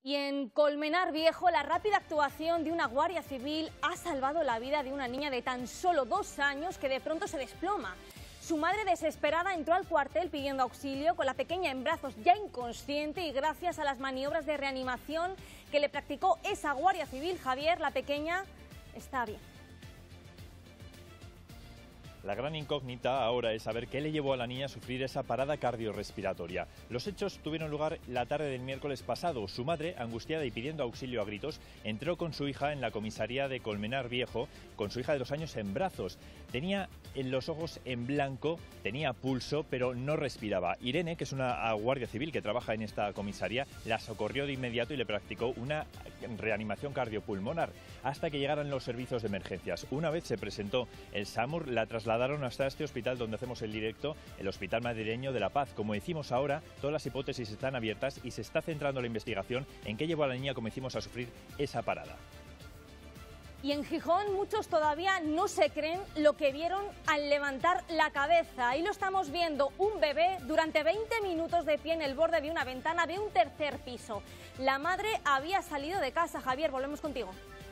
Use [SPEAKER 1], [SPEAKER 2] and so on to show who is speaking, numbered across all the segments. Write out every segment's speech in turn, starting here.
[SPEAKER 1] Y en Colmenar Viejo, la rápida actuación de una guardia civil ha salvado la vida de una niña de tan solo 2 años que de pronto se desploma. Su madre, desesperada, entró al cuartel pidiendo auxilio con la pequeña en brazos ya inconsciente, y gracias a las maniobras de reanimación que le practicó esa guardia civil, Javier, la pequeña está bien.
[SPEAKER 2] La gran incógnita ahora es saber qué le llevó a la niña a sufrir esa parada cardiorrespiratoria. Los hechos tuvieron lugar la tarde del miércoles pasado. Su madre, angustiada y pidiendo auxilio a gritos, entró con su hija en la comisaría de Colmenar Viejo, con su hija de 2 años en brazos. Tenía los ojos en blanco, tenía pulso, pero no respiraba. Irene, que es una guardia civil que trabaja en esta comisaría, la socorrió de inmediato y le practicó una reanimación cardiopulmonar hasta que llegaran los servicios de emergencias. Una vez se presentó el SAMUR, la trasladaron hasta este hospital donde hacemos el directo, el Hospital Madrileño de La Paz. Como decimos ahora, todas las hipótesis están abiertas y se está centrando la investigación en qué llevó a la niña, como decimos, a sufrir esa parada.
[SPEAKER 1] Y en Gijón muchos todavía no se creen lo que vieron al levantar la cabeza. Ahí lo estamos viendo, un bebé durante 20 minutos de pie en el borde de una ventana de un 3er piso. La madre había salido de casa. Javier, volvemos contigo.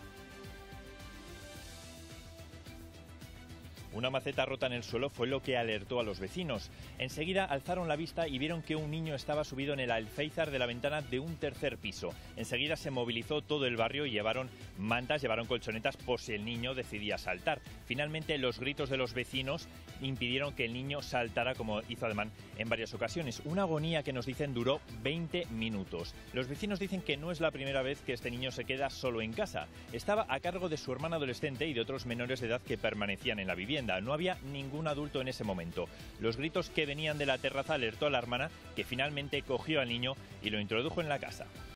[SPEAKER 2] Una maceta rota en el suelo fue lo que alertó a los vecinos. Enseguida alzaron la vista y vieron que un niño estaba subido en el alféizar de la ventana de un 3er piso. Enseguida se movilizó todo el barrio y llevaron mantas, llevaron colchonetas por si el niño decidía saltar. Finalmente, los gritos de los vecinos impidieron que el niño saltara, como hizo además en varias ocasiones. Una agonía que nos dicen duró 20 minutos. Los vecinos dicen que no es la primera vez que este niño se queda solo en casa. Estaba a cargo de su hermana adolescente y de otros menores de edad que permanecían en la vivienda. No había ningún adulto en ese momento. Los gritos que venían de la terraza alertó a la hermana, que finalmente cogió al niño y lo introdujo en la casa.